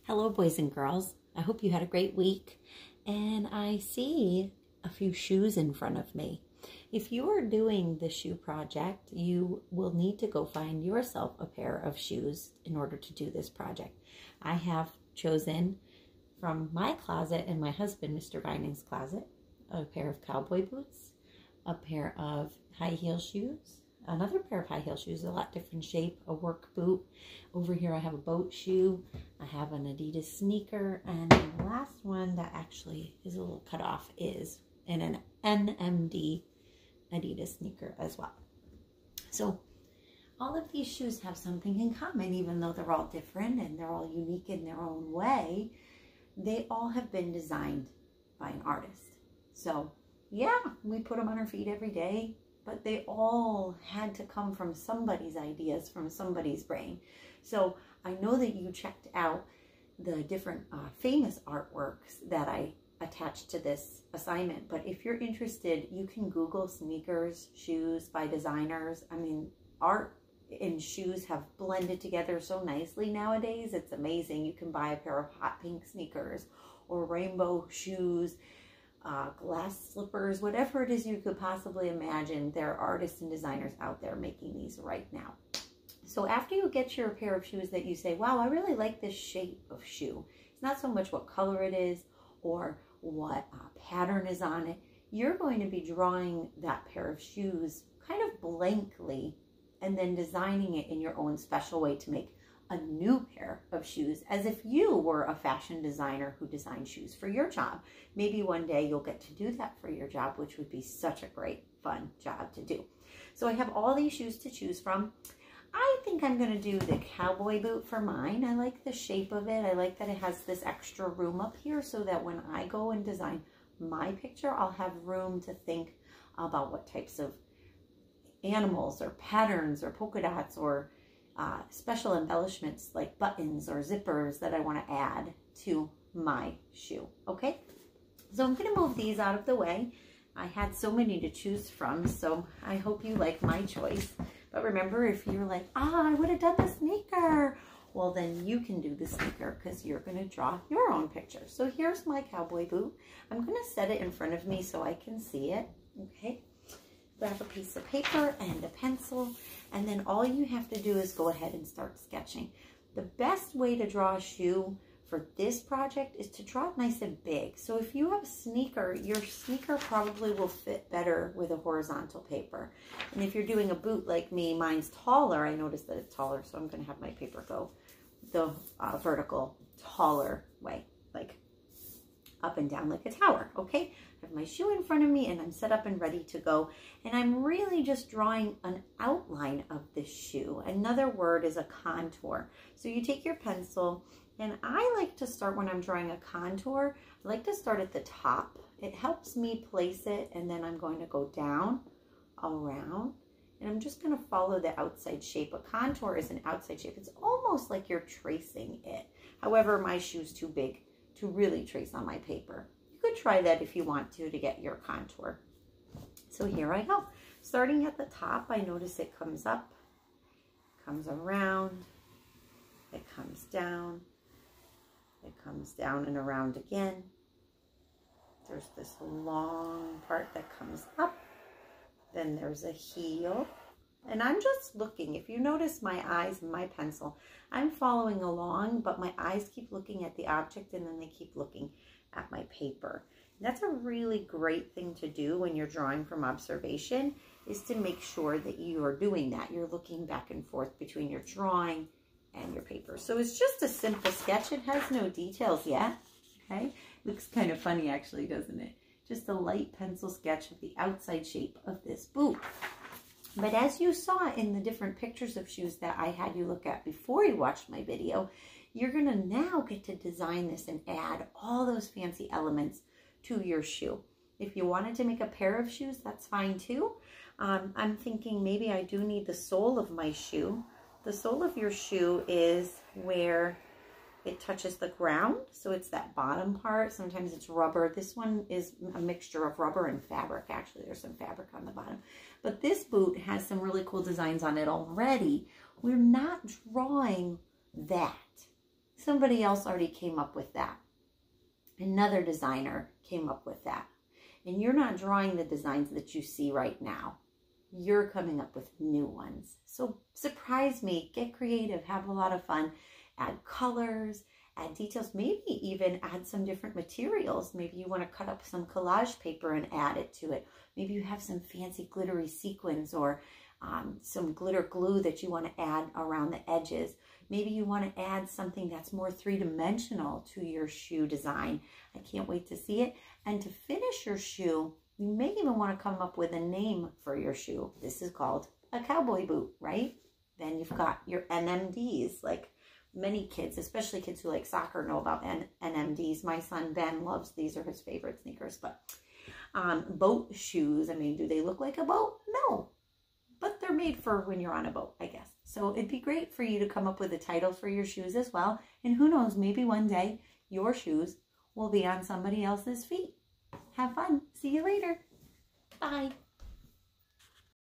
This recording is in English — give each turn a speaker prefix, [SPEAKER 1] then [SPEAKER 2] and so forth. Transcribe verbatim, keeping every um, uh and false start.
[SPEAKER 1] Hello, boys and girls. I hope you had a great week. And I see a few shoes in front of me. If you are doing the shoe project, you will need to go find yourself a pair of shoes in order to do this project. I have chosen from my closet and my husband, Mister Vining's closet, a pair of cowboy boots, a pair of high heel shoes, another pair of high heel shoes, a lot different shape, a work boot. Over here I have a boat shoe, I have an Adidas sneaker, and the last one that actually is a little cut off is in an N M D Adidas sneaker as well. So all of these shoes have something in common, even though they're all different and they're all unique in their own way. They all have been designed by an artist. So yeah, we put them on our feet every day, but they all had to come from somebody's ideas, from somebody's brain. So I know that you checked out the different uh, famous artworks that I attached to this assignment, but if you're interested, you can Google sneakers, shoes by designers. I mean, art and shoes have blended together so nicely nowadays. It's amazing. You can buy a pair of hot pink sneakers or rainbow shoes, uh, glass slippers, whatever it is you could possibly imagine. There are artists and designers out there making these right now. So after you get your pair of shoes that you say, wow, I really like this shape of shoe. It's not so much what color it is or what uh, pattern is on it. You're going to be drawing that pair of shoes kind of blankly and then designing it in your own special way to make a new pair of shoes, as if you were a fashion designer who designed shoes for your job. Maybe one day you'll get to do that for your job, which would be such a great, fun job to do. So I have all these shoes to choose from. I think I'm going to do the cowboy boot for mine. I like the shape of it. I like that it has this extra room up here so that when I go and design my picture, I'll have room to think about what types of animals or patterns or polka dots or uh, special embellishments like buttons or zippers that I want to add to my shoe. Okay, so I'm going to move these out of the way. I had so many to choose from, so I hope you like my choice. But remember, if you're like, ah, I would have done the sneaker, well, then you can do the sneaker because you're going to draw your own picture. So here's my cowboy boot. I'm going to set it in front of me so I can see it. Okay, grab a piece of paper and a pencil, and then all you have to do is go ahead and start sketching. The best way to draw a shoe for this project is to draw it nice and big. So if you have a sneaker, your sneaker probably will fit better with a horizontal paper. And if you're doing a boot like me, mine's taller. I noticed that it's taller, so I'm going to have my paper go the uh, vertical, taller way, like up and down like a tower. Okay, I have my shoe in front of me and I'm set up and ready to go. And I'm really just drawing an outline of this shoe. Another word is a contour. So you take your pencil, and I like to start when I'm drawing a contour, I like to start at the top. It helps me place it, and then I'm going to go down, around, and I'm just going to follow the outside shape. A contour is an outside shape. It's almost like you're tracing it. However, my shoe's too big to really trace on my paper. You could try that if you want to, to get your contour. So here I go. Starting at the top, I notice it comes up, comes around, it comes down, it comes down and around again. There's this long part that comes up. Then there's a heel. And I'm just looking. If you notice my eyes and my pencil, I'm following along, but my eyes keep looking at the object and then they keep looking at my paper. And that's a really great thing to do when you're drawing from observation, is to make sure that you are doing that. You're looking back and forth between your drawing and your paper. So it's just a simple sketch. It has no details yet. Okay, looks kind of funny actually, doesn't it? Just a light pencil sketch of the outside shape of this boot. But as you saw in the different pictures of shoes that I had you look at before you watched my video, you're going to now get to design this and add all those fancy elements to your shoe. If you wanted to make a pair of shoes, that's fine too. Um, I'm thinking maybe I do need the sole of my shoe. The sole of your shoe is where it touches the ground. So it's that bottom part. Sometimes it's rubber. This one is a mixture of rubber and fabric. Actually, there's some fabric on the bottom. But this boot has some really cool designs on it already. We're not drawing that. Somebody else already came up with that. Another designer came up with that. And you're not drawing the designs that you see right now. You're coming up with new ones. So surprise me, get creative, have a lot of fun, add colors, add details, maybe even add some different materials. Maybe you want to cut up some collage paper and add it to it. Maybe you have some fancy glittery sequins or um, some glitter glue that you want to add around the edges. Maybe you want to add something that's more three-dimensional to your shoe design. I can't wait to see it. And to finish your shoe, you may even want to come up with a name for your shoe. This is called a cowboy boot, right? Then you've got your N M Ds, like many kids, especially kids who like soccer, know about N M Ds. My son Ben loves these, are his favorite sneakers. But um, boat shoes, I mean, do they look like a boat? No, but they're made for when you're on a boat, I guess. So it'd be great for you to come up with a title for your shoes as well. And who knows, maybe one day your shoes will be on somebody else's feet. Have fun. See you later. Bye.